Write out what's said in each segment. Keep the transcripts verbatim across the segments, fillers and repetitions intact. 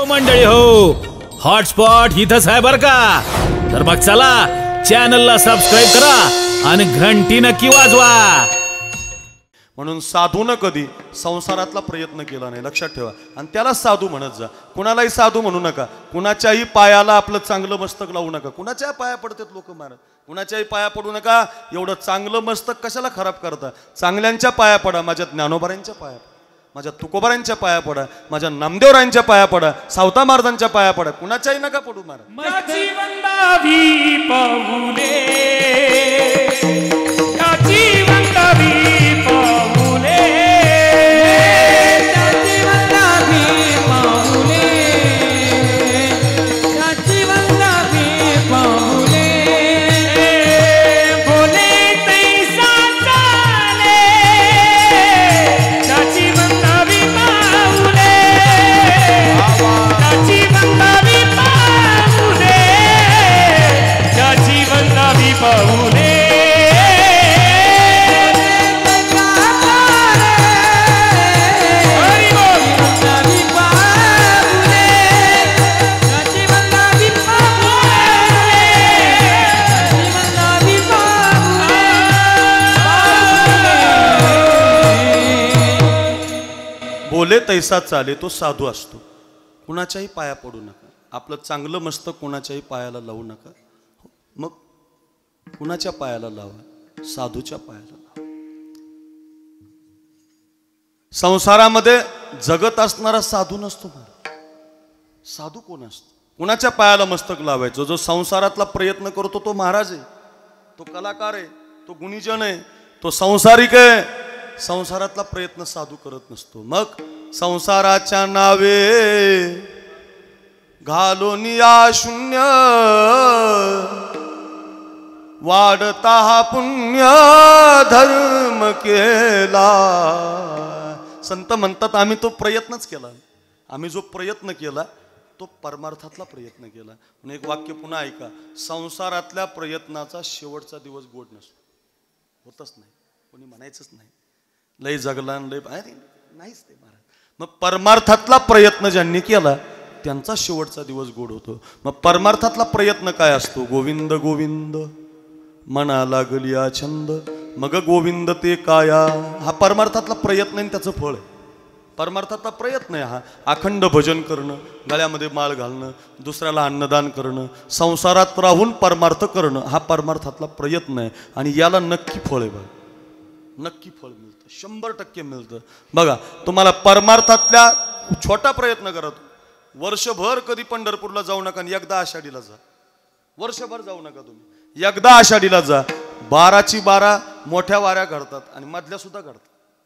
मंडळी हो, हॉटस्पॉट इथंच आहे बर का. तर मग चला चॅनलला सबस्क्राईब करा आणि घंटी नक्की वाजवा. म्हणून साधून कधी संसारातला प्रयत्न केला नाही, लक्षात ठेवा. आणि त्याला साधू म्हणत जा. कुणालाही साधू म्हणू नका. कुणाच्याही पायाला आपलं चांगलं मस्तक लावू नका. कुणाच्या पाया पडतात लोक महाराज, कुणाच्याही पाया पडू नका. एवढं चांगलं मस्तक कशाला खराब करता. चांगल्यांच्या पाया पडा. माझ्या ज्ञानोबारांच्या पाया, माझ्या तुकोबारांच्या पाया पडा, माझ्या नामदेवरांच्या पाया पडा, सावता महाराजांच्या पाया पडा. कुणाच्याही नका पडू महाराज. बोले तैसा चाले तो साधू असतो. कुणाच्याही पाया पडू नका. आपलं चांगलं मस्तक कुणाच्याही पायाला लावू नका. मग कुणाच्या पायाला लावा, साधूच्या पायाला लावा. संसारामध्ये जगत असणारा साधू नसतो. साधू कोण असतो? कुणाच्या पायाला मस्तक लावायचं? जो संसारातला प्रयत्न करतो तो महाराज आहे, तो कलाकार आहे, तो गुणीजन आहे, तो संसारिक आहे. संसारातला प्रयत्न साधू करत नसतो. मग संसाराच्या नावे घालून या शून्य वाढता हा पुण्य धर्म केला. संत म्हणतात आम्ही तो प्रयत्नच केला. आम्ही जो प्रयत्न केला तो परमार्थातला प्रयत्न केला. म्हणून एक वाक्य पुन्हा ऐका. संसारातल्या प्रयत्नाचा शेवटचा दिवस गोड नसतो. होतच नाही. कोणी म्हणायचंच नाही लय जगला लय नाहीच ते महाराज. मग परमार्थातला प्रयत्न ज्यांनी केला त्यांचा शेवटचा दिवस गोड होतो. मग परमार्थातला प्रयत्न काय असतो? गोविंद गोविंद मना लागली छंद मग गोविंद ते काया. हा परमार्थातला प्रयत्न आहे, त्याचं फळ आहे. परमार्थातला प्रयत्न आहे हा. अखंड भजन करणं, गळ्यामध्ये माळ घालणं, दुसऱ्याला अन्नदान करणं, संसारात राहून परमार्थ करणं, हा परमार्थातला प्रयत्न आहे. आणि याला नक्की फळ आहे बघा. नक्की फळ मिळतं, शंभर टक्के मिळतं. बघा तुम्हाला परमार्थातल्या छोटा प्रयत्न करा. वर्षभर कधी पंढरपूरला जाऊ नका आणि एकदा आषाढीला जा. वर्षभर जाऊ नका तुम्ही, एकदा आषाढीला जा. बाराची बारा मोठ्या वाऱ्या घडतात आणि मधल्या सुद्धा घडतात.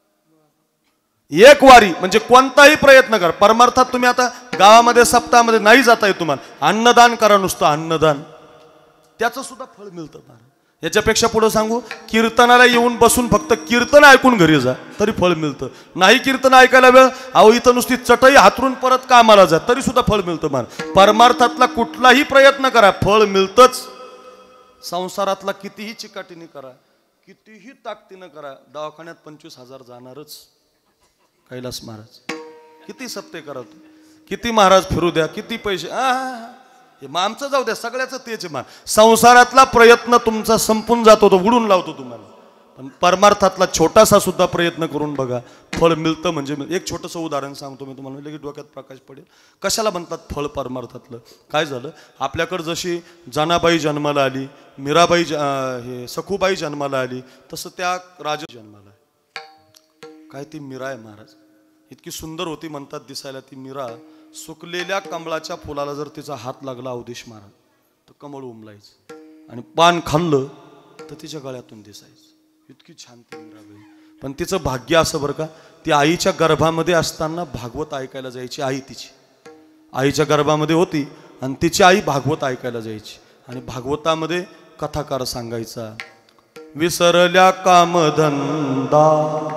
एक वारी म्हणजे कोणताही प्रयत्न करा. परमार्थात तुम्ही आता गावामध्ये सप्ताहामध्ये नाही जाता येत तुम्हाला, अन्नदान करा. नुसतं अन्नदान, त्याचं सुद्धा फळ मिळतं. याच्यापेक्षा पुढे सांगू, कीर्तनाला येऊन बसून फक्त कीर्तन ऐकून घरी जा तरी फळ मिळतं. नाही कीर्तन ऐकायला वेळ, अहो इथं नुसती चटई हातरून परत कामाला जा तरी सुद्धा फळ मिळतं. मान परमार्थातला कुठलाही प्रयत्न करा, फळ मिळतंच. संसारातला कितीही चिकाटीने करा, कितीही ताकदीनं करा, दवाखान्यात पंचवीस हजार जाणारच. कैलास महाराज किती सत्य करा, तू किती महाराज फिरू द्या, किती पैसे, हे मग आमचं जाऊ द्या, सगळ्याचं तेच मान. संसारातला प्रयत्न तुमचा संपून जातो, तो उडून लावतो तुम्हाला. पण परमार्थातला छोटासा सुद्धा प्रयत्न करून बघा, फळ मिळतं. म्हणजे एक छोटंसं उदाहरण सांगतो मी तुम्हाला, लगेच डोक्यात प्रकाश पडेल. कशाला म्हणतात फळ परमार्थातलं? काय झालं, आपल्याकडं जशी जनाबाई जन्माला आली, मीराबाई हे सखूबाई जन्माला आली, तसं त्या राजा जन्माला काय ती मीरा आहे महाराज. इतकी सुंदर होती म्हणतात दिसायला ती मीरा. सुकलेल्या कमळाच्या फुलाला जर तिचा हात लागला अवधेश महाराज तर कमळ उमलायचं, आणि पान खाल्लं तर तिच्या गळ्यातून दिसायचं. इतकी छान ती मीराबाई. पण तिचं भाग्य असं बरं का, ती आईच्या गर्भामध्ये असताना भागवत ऐकायला जायची. आई तिची आईच्या गर्भामध्ये होती आणि तिची आई भागवत ऐकायला जायची. आणि भागवतामध्ये कथाकार सांगायचा, विसरल्या कामधंदा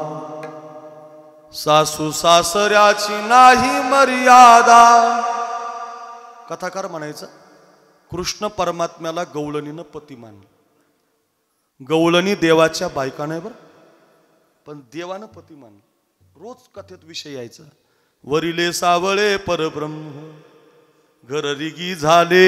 सासू सासऱ्याची नाही मर्यादा. कथाकार म्हणायचा, कृष्ण परमात्म्याला गवळणीनं पती मानलं. गवळणी देवाच्या बायका नाही बरं, पण देवानं पती मानलं. रोज कथेत विषय यायचा, वरिले सावळे परब्रह्म घररिगी झाले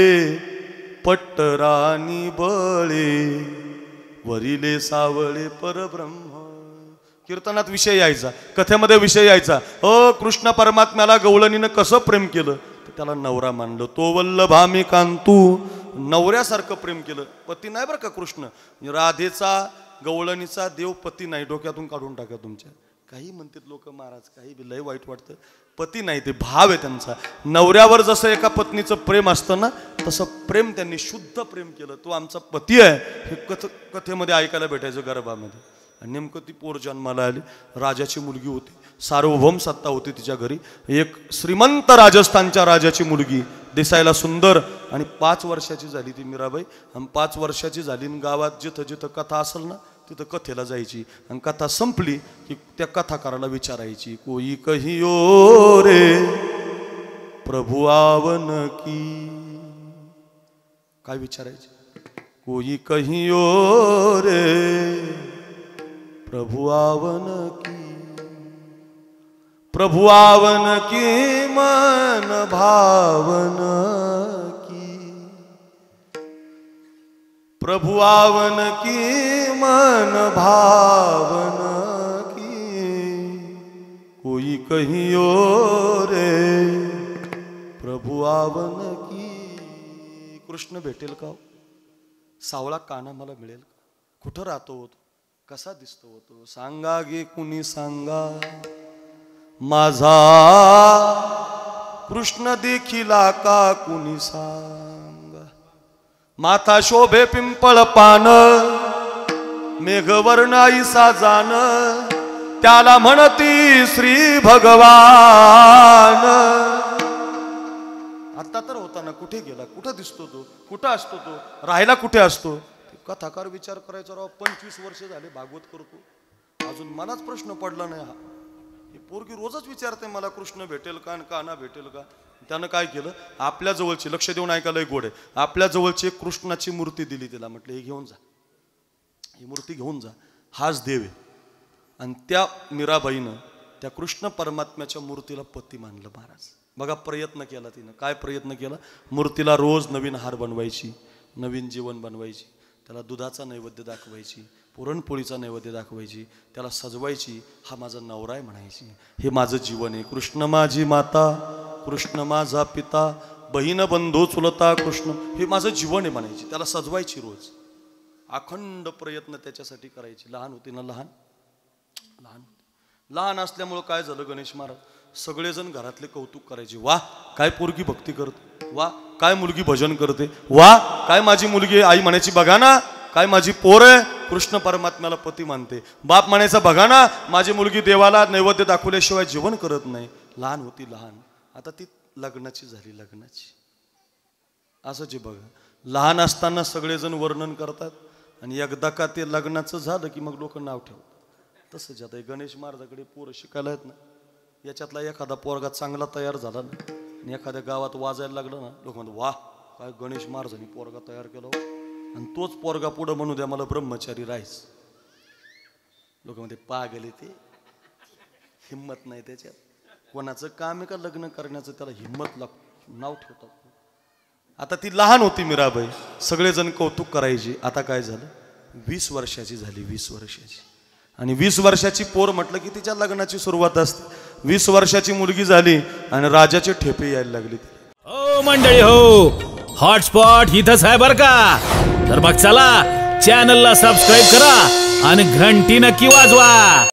पट्टरानी बळे, वरिले सावळे परब्रह्म. कीर्तनात विषय यायचा, कथेमध्ये विषय यायचा. अ कृष्ण परमात्म्याला गवळणीनं कसं प्रेम केलं, तर त्याला नवरा मानलं. तो वल्लभामी कांतू, नवऱ्यासारखं प्रेम केलं. पती नाही बरं का कृष्ण, राधेचा गवळणीचा देव पती नाही. डोक्यातून काढून टाका तुमच्या. काही म्हणतात लोक महाराज, काही बी लय वाईट वाटतं. पती नाही, ते भाव आहे त्यांचा. नवऱ्यावर जसं एका पत्नीचं प्रेम असतं ना, तसं प्रेम त्यांनी शुद्ध प्रेम केलं. तो आमचा पती आहे हे कथ कथेमध्ये ऐकायला भेटायचं गर्भामध्ये. आणि नेमकं ती पोर जन्माला आली. राजाची मुलगी होती, सार्वभौम सत्ता होती तिच्या घरी. एक श्रीमंत राजस्थानच्या राजाची मुलगी, दिसायला सुंदर. आणि पाच वर्षाची झाली ती मीराबाई. आणि पाच वर्षाची झाली आणि गावात जिथं जिथं कथा असेल ना तिथं कथेला जायची. आणि कथा संपली की त्या कथाकाराला विचारायची, कोई कहियो रे प्रभु आवन की. काय विचारायची? कोई कहियो रे प्रभु आवन की, प्रभु आवन की मन भावन की, प्रभु आवन की मन भावन की, कोई कहियो रे प्रभु आवन की. कृष्ण भेटेल का? सावळा काना मला मिळेल का? कुठं राहतो होतो, कसा दिसतो होतो? सांगा गे कुणी सांगा, माझा कृष्ण देखिला का कुणी सांगा. माथा शोभे पिंपळ पान, मेघवर्णाई साजान, त्याला म्हणती श्री भगवान. आता तर होता ना, कुठे गेला, कुठं दिसतो तो, कुठं असतो तो, राहायला कुठे असतो? कथाकार विचार करायचा. राव पंचवीस वर्ष झाले भागवत करतो, अजून मलाच प्रश्न पडला नाही. हा ही पोरगी रोजच विचारते मला, कृष्ण भेटेल का आणि कान्हा भेटेल का. त्यानं काय केलं, आपल्या जवळची, लक्ष देऊन ऐकायला गोड आहे, आपल्या जवळची एक कृष्णाची मूर्ती दिली तिला. म्हटलं हे घेऊन जा, ही मूर्ती घेऊन जा, हाच देव आहे. आणि त्या मीराबाईनं त्या कृष्ण परमात्म्याच्या मूर्तीला पती मानलं महाराज. बघा प्रयत्न केला तिनं. काय प्रयत्न केला? मूर्तीला रोज नवीन हार बनवायची, नवीन जेवण बनवायची, त्याला दुधाचा नैवेद्य दाखवायची, पुरणपोळीचा नैवेद्य दाखवायची, त्याला सजवायची. हा माझा नवरा आहे म्हणायची, हे माझं जीवन आहे. कृष्ण माझी माता, कृष्ण माझा पिता, बहीण बंधू चुलता कृष्ण, हे माझं जीवन आहे म्हणायची. त्याला सजवायची रोज. अखंड प्रयत्न त्याच्यासाठी करायची. लहान होती ना, लहान लहान लहान असल्यामुळं काय झालं, गणेश महाराज सगळेजण घरातले कौतुक करायचे. वा काय पोरगी भक्ती करते, वा काय मुलगी भजन करते, वा काय माझी मुलगी. आई म्हणायची बघा ना काय माझी पोर आहे, कृष्ण परमात्म्याला पती मानते. बाप म्हणायचा बघा ना माझी मुलगी देवाला नैवेद्य दाखवल्याशिवाय जेवण करत नाही. लहान होती लहान, आता ती लग्नाची झाली, लग्नाची. असं जे बघा, लहान असताना सगळेजण वर्णन करतात आणि एकदा का ते लग्नाचं झालं की मग लोक नाव ठेवतात. तसंच आता गणेश महाराजाकडे पोरं शिकायला आहेत ना, याच्यातला एखादा पोरगा चांगला तयार झाला ना आणि एखाद्या गावात वाजायला लागलं ना, लोक म्हणतात वा काय गणेश महाराजांनी पोरगा तयार केला. आणि तोच पोरगा पुढं म्हणू द्या मला ब्रह्मचारी राहायच. लोक म्हणते पागल ते, हिम्मत नाही त्याच्यात. कोणाचं काम आहे का लग्न करण्याचं, त्याला हिम्मत लाग नाव ठेवतात. आता ती लहान होती मीराबाई, सगळेजण कौतुक करायची. आता काय झालं, वीस वर्षाची झाली, वीस वर्षाची. आणि वीस वर्षाची पोर म्हटलं की तिच्या लग्नाची सुरुवात असते. वीस वर्षाची मुलगी झाली आणि राजाचे ठेपे यायला लागले. हो मंडळी हो, हॉटस्पॉट इथंच आहे बर का. तर मग चला चॅनलला सबस्क्राईब करा आणि घंटी नक्की वाजवा.